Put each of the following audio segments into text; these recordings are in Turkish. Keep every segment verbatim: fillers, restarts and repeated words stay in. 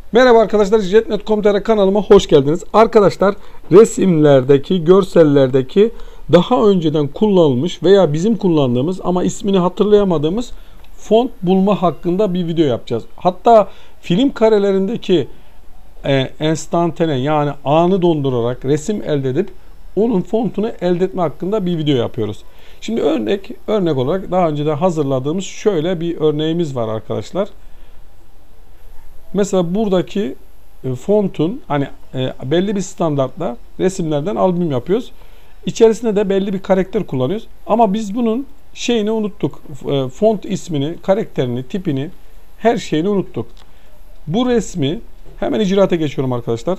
Merhaba arkadaşlar, jet net nokta com nokta tr kanalıma hoş geldiniz. Arkadaşlar, resimlerdeki, görsellerdeki daha önceden kullanılmış veya bizim kullandığımız ama ismini hatırlayamadığımız font bulma hakkında bir video yapacağız. Hatta film karelerindeki e, enstantane yani anı dondurarak resim elde edip onun fontunu elde etme hakkında bir video yapıyoruz. Şimdi örnek örnek olarak daha önceden hazırladığımız şöyle bir örneğimiz var arkadaşlar. Mesela buradaki e, fontun hani e, belli bir standartla resimlerden albüm yapıyoruz. İçerisinde de belli bir karakter kullanıyoruz. Ama biz bunun şeyini unuttuk. E, font ismini, karakterini, tipini, her şeyini unuttuk. Bu resmi hemen icraata geçiyorum arkadaşlar.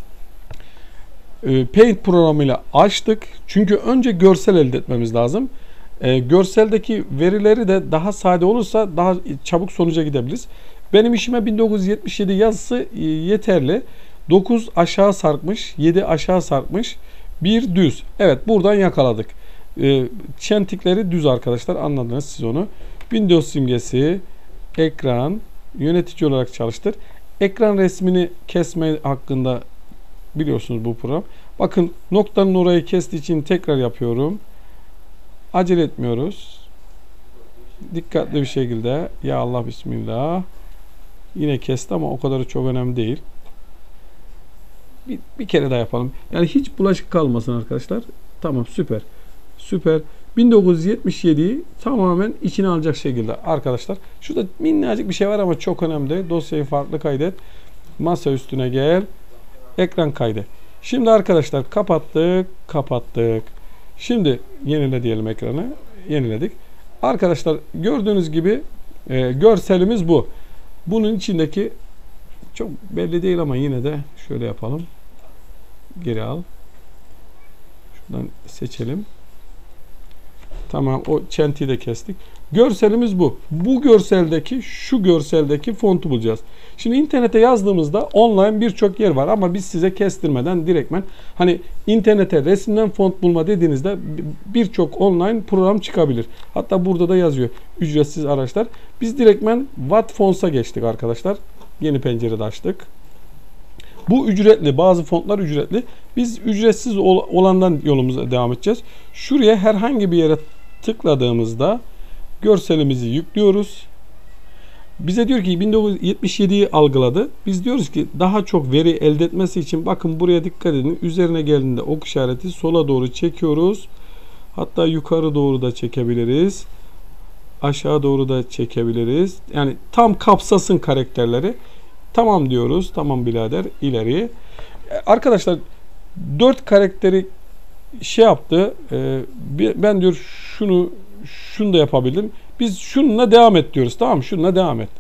E, Paint programıyla açtık. Çünkü önce görsel elde etmemiz lazım. E, görseldeki verileri de daha sade olursa daha çabuk sonuca gidebiliriz. Benim işime bin dokuz yüz yetmiş yedi yazısı yeterli. dokuz aşağı sarkmış, yedi aşağı sarkmış, bir düz. Evet, buradan yakaladık. E, çentikleri düz arkadaşlar, anladınız siz onu. Windows simgesi, ekran, yönetici olarak çalıştır. Ekran resmini kesme hakkında biliyorsunuz bu program. Bakın noktanın orayı kestiği için tekrar yapıyorum. Acele etmiyoruz. Dikkatli bir şekilde. Ya Allah bismillah. Yine kesti ama o kadar çok önemli değil. Bir, bir kere daha yapalım. Yani hiç bulaşık kalmasın arkadaşlar. Tamam, süper. Süper. bin dokuz yüz yetmiş yediyi tamamen içine alacak şekilde arkadaşlar. Şurada minnacık bir şey var ama çok önemli. Dosyayı farklı kaydet. Masa üstüne gel. Ekran kaydet. Şimdi arkadaşlar kapattık. Kapattık. Şimdi yenile diyelim ekranı. Yeniledik. Arkadaşlar gördüğünüz gibi e, görselimiz bu. Bunun içindeki çok belli değil ama yine de şöyle yapalım. Geri al. Şuradan seçelim. Tamam, o çentiyi de kestik. Görselimiz bu. Bu görseldeki, şu görseldeki fontu bulacağız. Şimdi internete yazdığımızda online birçok yer var ama biz size kestirmeden direktmen hani internete resimden font bulma dediğinizde birçok online program çıkabilir. Hatta burada da yazıyor. Ücretsiz araçlar. Biz direktmen Wattfonts'a geçtik arkadaşlar. Yeni pencerede açtık. Bu ücretli. Bazı fontlar ücretli. Biz ücretsiz olandan yolumuza devam edeceğiz. Şuraya herhangi bir yere tıkladığımızda görselimizi yüklüyoruz. Bize diyor ki bin dokuz yüz yetmiş yediyi algıladı. Biz diyoruz ki daha çok veri elde etmesi için bakın buraya dikkat edin. Üzerine geldiğinde ok işareti sola doğru çekiyoruz. Hatta yukarı doğru da çekebiliriz. Aşağı doğru da çekebiliriz. Yani tam kapsasın karakterleri. Tamam diyoruz. Tamam birader, ileri. Arkadaşlar dört karakteri şey yaptı. Ben diyor şunu şunu da yapabildim. Biz şununla devam et diyoruz. Tamam mı? Şununla devam et.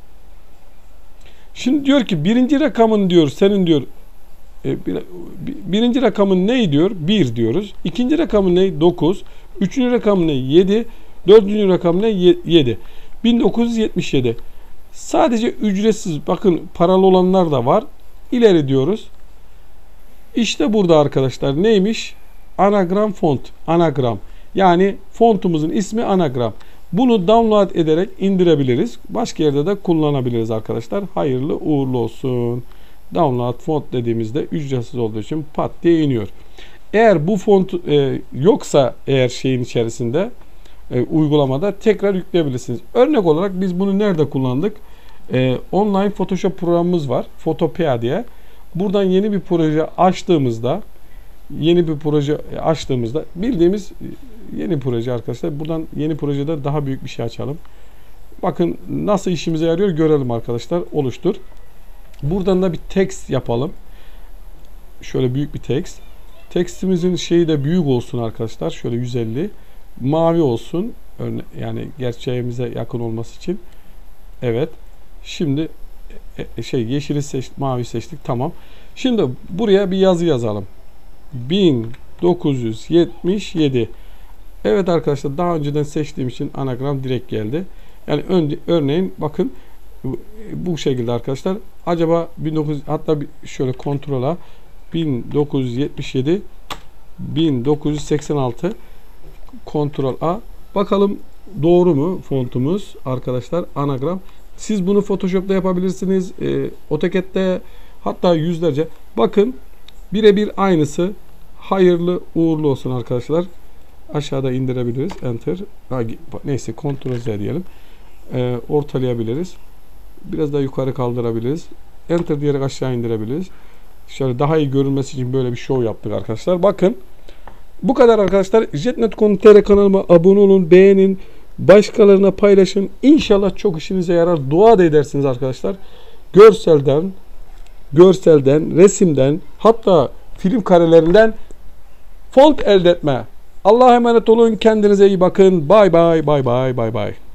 Şimdi diyor ki birinci rakamın diyor senin diyor e, bir, birinci rakamın ne diyor? bir diyoruz. İkinci rakamın ne? dokuz. Üçüncü rakamın ne? yedi. Dördüncü rakamın ne? yedi. bin dokuz yüz yetmiş yedi. Sadece ücretsiz. Bakın paralı olanlar da var. İleri diyoruz. İşte burada arkadaşlar neymiş? Anagram font. Anagram. Yani fontumuzun ismi anagram. Bunu download ederek indirebiliriz. Başka yerde de kullanabiliriz arkadaşlar. Hayırlı uğurlu olsun. Download font dediğimizde ücretsiz olduğu için pat diye iniyor. Eğer bu font e, yoksa eğer şeyin içerisinde e, uygulamada tekrar yükleyebilirsiniz. Örnek olarak biz bunu nerede kullandık? E, online Photoshop programımız var. Photopea diye. Buradan yeni bir proje açtığımızda yeni bir proje açtığımızda bildiğimiz yeni proje arkadaşlar. Buradan yeni projede daha büyük bir şey açalım. Bakın nasıl işimize yarıyor görelim arkadaşlar. Oluştur. Buradan da bir text yapalım. Şöyle büyük bir text. Tekstimizin şeyi de büyük olsun arkadaşlar. Şöyle yüz elli. Mavi olsun. Yani gerçeğimize yakın olması için. Evet. Şimdi şey yeşili seçtik, mavi seçtik. Tamam. Şimdi buraya bir yazı yazalım. bin dokuz yüz yetmiş yedi. Evet arkadaşlar, daha önceden seçtiğim için anagram direkt geldi. Yani ön, örneğin bakın bu şekilde arkadaşlar. Acaba bin dokuz yüz, hatta şöyle kontrola bin dokuz yüz yetmiş yedi bin dokuz yüz seksen altı kontrol A. Bakalım doğru mu fontumuz arkadaşlar, anagram. Siz bunu Photoshop'ta yapabilirsiniz. E, AutoCAD'de hatta yüzlerce. Bakın birebir aynısı. Hayırlı uğurlu olsun arkadaşlar. Aşağıda indirebiliriz. Enter. Neyse Ctrl Z diyelim. Ee, ortalayabiliriz. Biraz daha yukarı kaldırabiliriz. Enter diyerek aşağı indirebiliriz. Şöyle daha iyi görünmesi için böyle bir show yaptık arkadaşlar. Bakın. Bu kadar arkadaşlar. jet net nokta com nokta tr kanalıma abone olun, beğenin, başkalarına paylaşın. İnşallah çok işinize yarar. Dua da edersiniz arkadaşlar. Görselden, görselden, resimden, hatta film karelerinden font elde etme. Allah'a emanet olun. Kendinize iyi bakın. Bay bay, bay bay, bay bay.